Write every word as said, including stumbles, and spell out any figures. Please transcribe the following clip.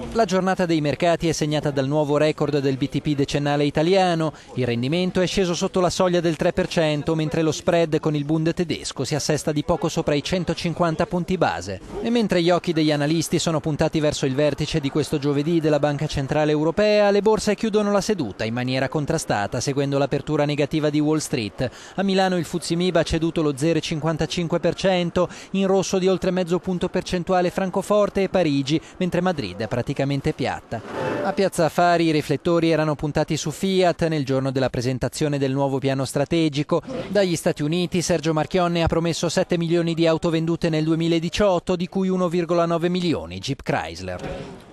La giornata dei mercati è segnata dal nuovo record del B T P decennale italiano. Il rendimento è sceso sotto la soglia del tre per cento, mentre lo spread con il Bund tedesco si assesta di poco sopra i centocinquanta punti base. E mentre gli occhi degli analisti sono puntati verso il vertice di questo giovedì della Banca Centrale Europea, le borse chiudono la seduta in maniera contrastata, seguendo l'apertura negativa di Wall Street. A Milano il F T S E M I B ha ceduto lo zero virgola cinquantacinque per cento, in rosso di oltre mezzo punto percentuale Francoforte e Parigi, mentre Madrid è praticamente piatta. A Piazza Affari i riflettori erano puntati su Fiat nel giorno della presentazione del nuovo piano strategico. Dagli Stati Uniti Sergio Marchionne ha promesso sette milioni di auto vendute nel duemiladiciotto, di cui uno virgola nove milioni Jeep Chrysler.